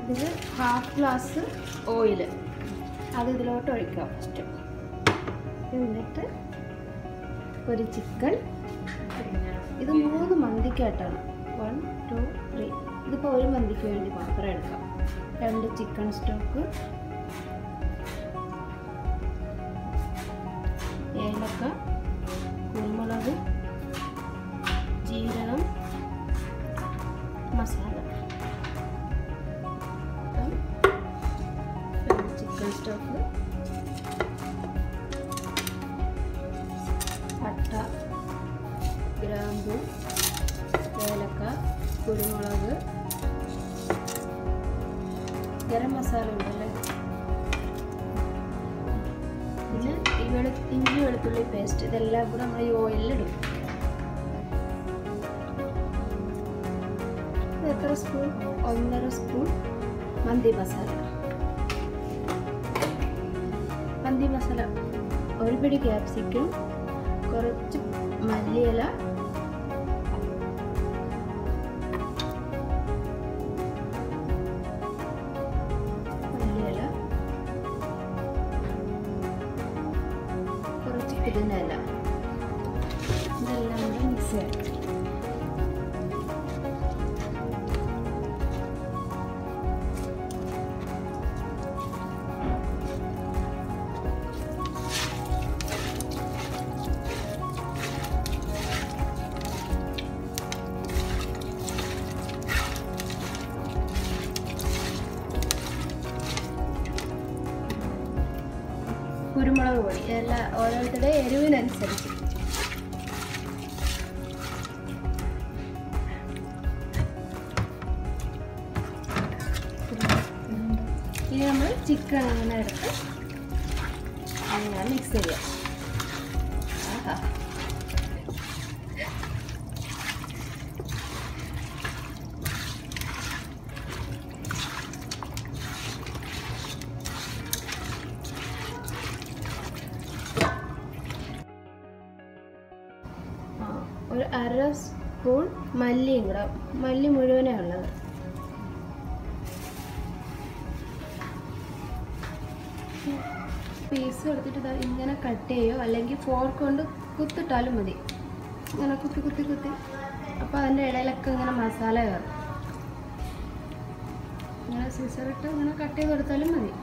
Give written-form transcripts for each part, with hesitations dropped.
ഇതിൽ half glass oil അത് ഇതിലോട്ട് ഒഴിക്കാം ഫസ്റ്റ്. എന്നിട്ട് ഒരു ചിക്കൻ. ഇത് 3 മന്തിക്കായിട്ടാണ്. 1 2 3. ഇതിപ്പോൾ ഒരു മന്തിക്ക് വേണ്ടി മാത്രം എടുക്കാം. 2 ചിക്കൻ സ്റ്റോക്ക്, ഏലക്ക, കുരുമുളക്, ജീരകം, മസാല. ചിക്കൻ സ്റ്റോക്ക്, പട്ട, ഗ്രാമ്പു, ഏലക്ക, കുരുമുളക്, ഗരം മസാല ഉണ്ടല്ലേ. പിന്നെ ഇഞ്ചി വെളുത്തുള്ളി പേസ്റ്റ്. ഇതെല്ലാം കൂടെ നമ്മൾ ഈ ഓയിലിലിടും. ഇത് എത്ര സ്പൂൺ? 1.5 സ്പൂൺ മന്തി മസാല. മന്തി മസാല, ഒരു പിടി ക്യാപ്സിക്കം, കുറച്ച് മല്ലിയില, കുറച്ച് പുതിന ഇല. ഇതെല്ലാം കൂടെ മിക്സ് ചെയ്യാം. കുരുമുളക് പൊടി എല്ലാം ഓരോരുത്തരുടെ എരിവിനനുസരിച്ച്. ഇനി നമ്മൾ ചിക്കൻ അങ്ങനെ എടുത്ത് അങ്ങനെ മിക്സ് ചെയ്യാം. ആഹാ, ഒരു 1/2 സ്പൂൺ മല്ലിയും കൂടെ. മല്ലി മുഴുവനേ ഉള്ളത്. പീസ് എടുത്തിട്ട് ഇങ്ങനെ കട്ട് ചെയ്യോ അല്ലെങ്കിൽ ഫോർക്ക് കൊണ്ട് കുത്തിട്ടാലും മതി. ഇങ്ങനെ കുത്തി കുത്തി കുത്തി. അപ്പോൾ അതിൻ്റെ ഇടയിലൊക്കെ ഇങ്ങനെ മസാല കയറും. ഇങ്ങനെ സിസറിട്ട് ഇങ്ങനെ കട്ട് ചെയ്ത് കൊടുത്താലും മതി.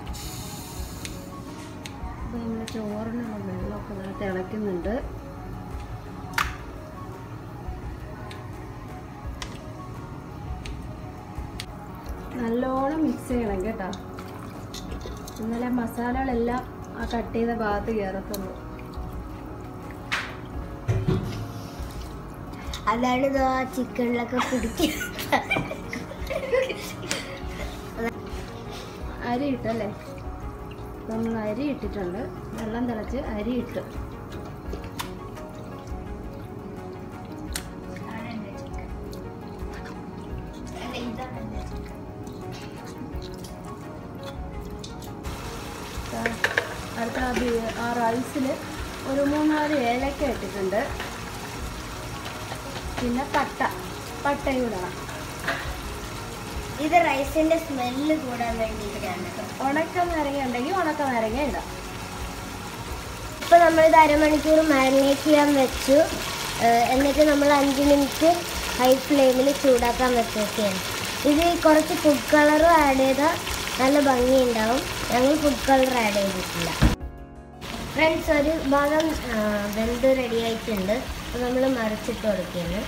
അപ്പോൾ നമ്മുടെ ചോറിനുള്ള വെള്ളമൊക്കെ ഇങ്ങനെ തിളയ്ക്കുന്നുണ്ട്. നല്ലോണം മിക്സ് ചെയ്യണം കേട്ടോ. എന്നാലേ മസാലകളെല്ലാം ആ കട്ട് ചെയ്ത ഭാഗത്ത് കയറത്തുള്ളൂ. അതാണ് ഇത് ആ ചിക്കനിലൊക്കെ പിടിക്കുക. അരി ഇട്ടല്ലേ, നമ്മൾ അരി ഇട്ടിട്ടുണ്ട്. വെള്ളം തിളച്ച് അരി ഇട്ടു. അടുത്ത ആ റൈസിൽ ഒരു 3-4 ഏലക്ക ഇട്ടിട്ടുണ്ട്. പിന്നെ പട്ടയും ഇടണം. ഇത് റൈസിന്റെ സ്മെല്ല് കൂടാൻ വേണ്ടിയിട്ടാണ്. ഉണക്ക നാരങ്ങ ഉണ്ടെങ്കിൽ ഉണക്ക നാരങ്ങ ഇടാം. ഇപ്പൊ നമ്മളിത് 1/2 മണിക്കൂർ മാരിനേറ്റ് ചെയ്യാൻ വെച്ചു. എന്നിട്ട് നമ്മൾ 5 മിനിറ്റ് ഹൈ ഫ്ലെയിമിൽ ചൂടാക്കാൻ വെച്ചേക്കാണ്. ഇത് കുറച്ച് ഫുഡ് കളർ ആഡ് ചെയ്താൽ നല്ല ഭംഗിയുണ്ടാവും. ഞങ്ങൾ ഫുഡ് കളർ ആഡ് ചെയ്തിട്ടില്ല. ഫ്രണ്ട്സ്, ഒരു ഭാഗം വെന്ത് റെഡി ആയിട്ടുണ്ട്. അപ്പോൾ നമ്മൾ മറിച്ചിട്ട് കൊടുക്കുകയാണ്.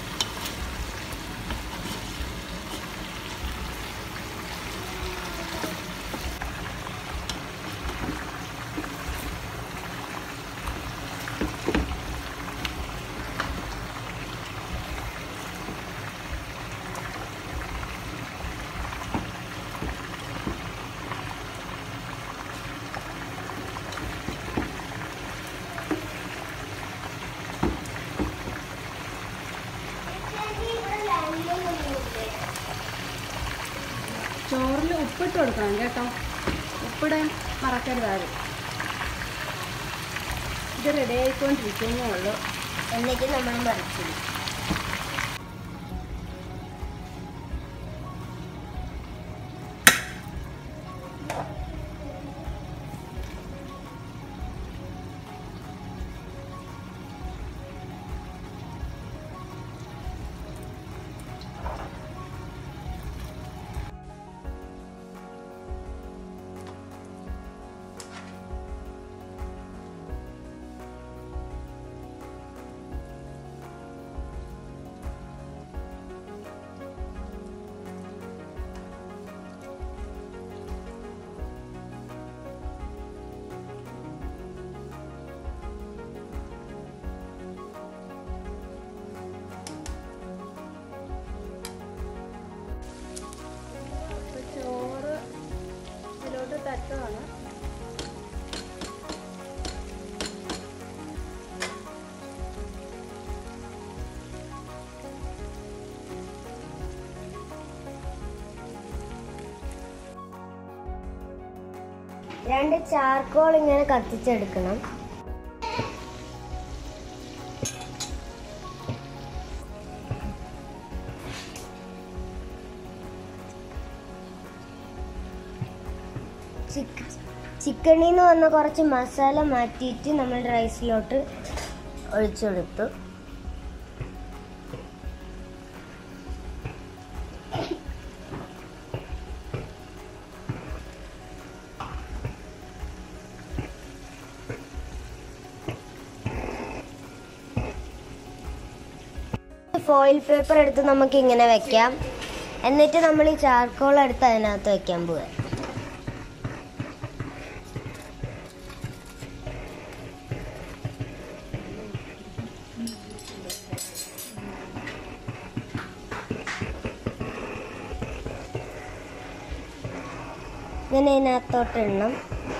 ചോറിൽ ഉപ്പിട്ട് കൊടുക്കണം കേട്ടോ. ഉപ്പിടാൻ മറക്കരുതാരും. ഇത് റെഡി ആയിക്കൊണ്ടിരിക്കുന്നേ ഉള്ളൂ. എന്നിട്ട് നമ്മൾ മറിച്ചിടും. 2 ചാർക്കോൾ ഇങ്ങനെ കത്തിച്ചെടുക്കണം. ചിക്കനിൽ നിന്ന് വന്ന കുറച്ച് മസാല മാറ്റിയിട്ട് നമ്മൾ റൈസിലോട്ട് ഒഴിച്ചെടുത്തു. ഫോയിൽ പേപ്പർ എടുത്ത് നമുക്ക് ഇങ്ങനെ വെക്കാം. എന്നിട്ട് നമ്മൾ ഈ ചാർക്കോൾ എടുത്ത് അതിനകത്ത് വെക്കാൻ പോവുക. ഇങ്ങനെ ഇതിനകത്തോട്ട് ഇടണം.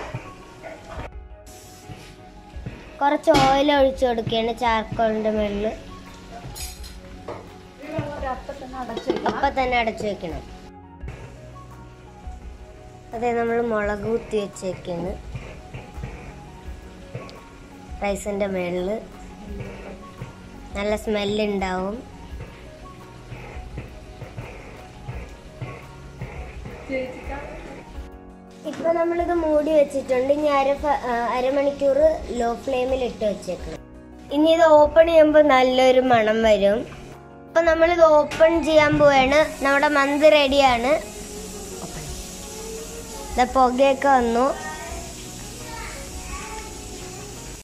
കുറച്ച് ഓയിൽ ഒഴിച്ചു കൊടുക്കുകയാണ് ചാർക്കോളിൻ്റെ മുകളിൽ. അപ്പം തന്നെ അടച്ചു വെക്കണം. അതെ, നമ്മൾ മുളക് കുത്തി വെച്ചേക്കാണ് റൈസിൻ്റെ മുകളിൽ. നല്ല സ്മെല്ലുണ്ടാവും. ഇപ്പം നമ്മളിത് മൂടി വെച്ചിട്ടുണ്ട്. ഇനി അരമണിക്കൂർ ലോ ഫ്ലെയിമിൽ ഇട്ട് വെച്ചേക്കണം. ഇനി ഇത് ഓപ്പൺ ചെയ്യുമ്പോൾ നല്ലൊരു മണം വരും. അപ്പം നമ്മളിത് ഓപ്പൺ ചെയ്യാൻ പോവാണ്. നമ്മുടെ മന്തി റെഡിയാണ്. പുകയൊക്കെ വന്നു.